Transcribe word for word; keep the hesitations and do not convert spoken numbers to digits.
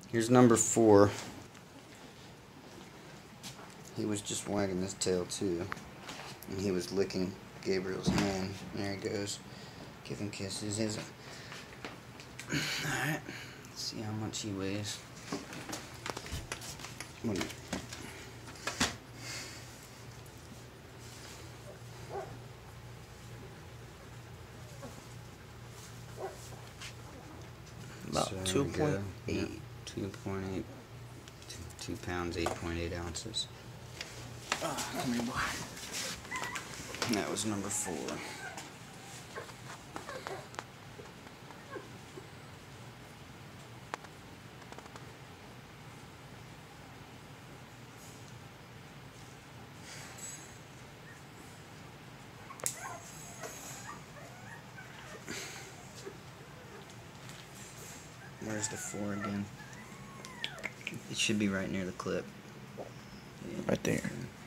Here's number four. He was just wagging his tail too, and he was licking Gabriel's hand. There he goes, giving kisses. His. All right. Let's see how much he weighs. What do you- About So two there we go. point eight. Yeah, two point eight. Two, two pounds, eight point eight ounces. Oh, come here, boy. And that was number four. Where's the four again? It should be right near the clip. Yeah. Right there.